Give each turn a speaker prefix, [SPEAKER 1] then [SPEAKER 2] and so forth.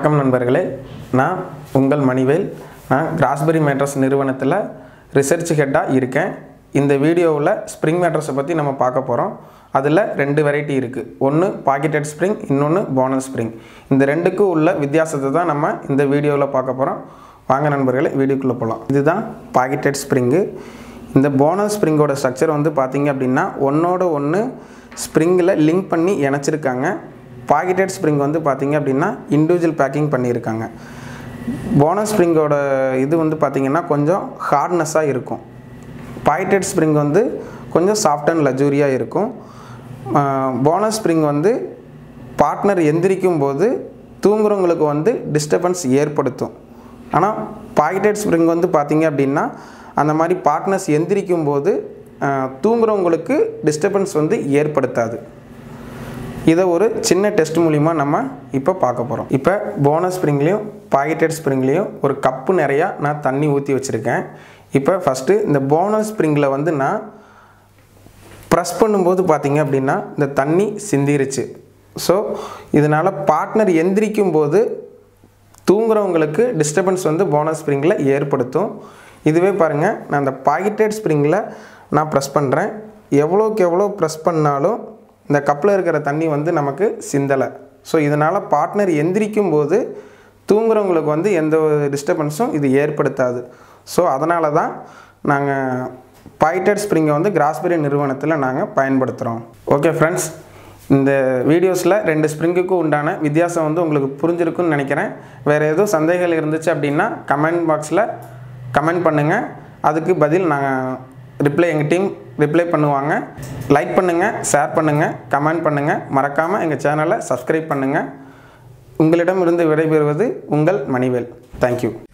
[SPEAKER 1] வணக்கம் நண்பர்களே, நான் உங்கள் மணிவேல். நான் கிராஸ்பெரி மேட்ரஸ் நிறுவனத்தில் ரிசர்ச் ஹெட்டாக இருக்கேன். இந்த வீடியோவில் ஸ்ப்ரிங் மேட்ரஸை பற்றி நம்ம பார்க்க போகிறோம். அதில் ரெண்டு வெரைட்டி இருக்குது. ஒன்று பாக்கெட்டட் ஸ்ப்ரிங், இன்னொன்று போனஸ் ஸ்ப்ரிங். இந்த ரெண்டுக்கும் உள்ள வித்தியாசத்தை தான் நம்ம இந்த வீடியோவில் பார்க்க போகிறோம். வாங்க நண்பர்களே, வீடியோக்குள்ளே போகலாம். இதுதான் பாக்கெட்டட் ஸ்ப்ரிங்கு. இந்த போனஸ் ஸ்ப்ரிங்கோட ஸ்ட்ரக்சர் வந்து பார்த்திங்க அப்படின்னா ஒன்றோட ஒன்று ஸ்ப்ரிங்கில் லிங்க் பண்ணி இணைச்சிருக்காங்க. பாக்கெட்டட் ஸ்ப்ரிங் வந்து பார்த்திங்க அப்படின்னா இண்டிவிஜுவல் பேக்கிங் பண்ணியிருக்காங்க. போனஸ் ஸ்ப்ரிங்கோட இது வந்து பார்த்திங்கன்னா கொஞ்சம் ஹார்ட்னஸாக இருக்கும். பாக்கெட்டட் ஸ்ப்ரிங் வந்து கொஞ்சம் சாஃப்ட் அண்ட் லக்ஸூரியாக இருக்கும். போனஸ் ஸ்ப்ரிங் வந்து பார்ட்னர் எந்திரிக்கும் போது தூங்குறவங்களுக்கு வந்து டிஸ்டர்பன்ஸ் ஏற்படுத்தும். ஆனால் பாக்கெட்டட் ஸ்ப்ரிங் வந்து பார்த்திங்க அப்படின்னா அந்த மாதிரி பார்ட்னர்ஸ் எந்திரிக்கும் போது தூங்குறவங்களுக்கு டிஸ்டர்பன்ஸ் வந்து ஏற்படுத்தாது. இதை ஒரு சின்ன டெஸ்ட் மூலிமா நம்ம இப்போ பார்க்க போகிறோம். இப்போ போனஸ் ஸ்ப்ரிங்லேயும் பாக்கெட்டட் ஸ்ப்ரிங்லேயும் ஒரு கப்பு நிறையா நான் தண்ணி ஊற்றி வச்சுருக்கேன். இப்போ ஃபஸ்ட்டு இந்த போனஸ் ஸ்ப்ரிங்கில் வந்து நான் ப்ரெஸ் பண்ணும்போது பார்த்திங்க அப்படின்னா இந்த தண்ணி சிந்திருச்சு. ஸோ இதனால் பார்ட்னர் எந்திரிக்கும் போது தூங்குறவங்களுக்கு டிஸ்டர்பன்ஸ் வந்து போனஸ் ஸ்ப்ரிங்கில் ஏற்படுத்தும். இதுவே பாருங்கள், நான் இந்த பாக்கெட்டட் ஸ்ப்ரிங்கில் நான் ப்ரெஸ் பண்ணுறேன். எவ்வளோக்கு எவ்வளோ ப்ரெஸ் பண்ணாலும் இந்த கப்பில் இருக்கிற தண்ணி வந்து நமக்கு சிந்தலை. ஸோ இதனால் பார்ட்னர் எந்திரிக்கும் போது தூங்குறவங்களுக்கு வந்து எந்த ஒரு டிஸ்டர்பன்ஸும் இது ஏற்படுத்தாது. ஸோ அதனால தான் நாங்கள் பாக்கெட்டட் ஸ்ப்ரிங்கை வந்து கிராஸ்பெரி நிறுவனத்தில் நாங்கள் பயன்படுத்துகிறோம். ஓகே ஃப்ரெண்ட்ஸ், இந்த வீடியோஸில் ரெண்டு ஸ்ப்ரிங்குக்கும் உண்டான வித்தியாசம் வந்து உங்களுக்கு புரிஞ்சிருக்குன்னு நினைக்கிறேன். வேறு எதுவும் சந்தேகங்கள் இருந்துச்சு அப்படின்னா கமெண்ட் பாக்ஸில் கமெண்ட் பண்ணுங்கள். அதுக்கு பதில் நாங்கள் எங்கள் டீம் ரிப்ளை பண்ணுவாங்க. லைக் பண்ணுங்கள், ஷேர் பண்ணுங்கள், கமெண்ட் பண்ணுங்கள். மறக்காமல் எங்கள் சேனலை சப்ஸ்கிரைப் பண்ணுங்கள். உங்களிடமிருந்து விடைபெறுவது உங்கள் மணிவேல். தேங்க்யூ.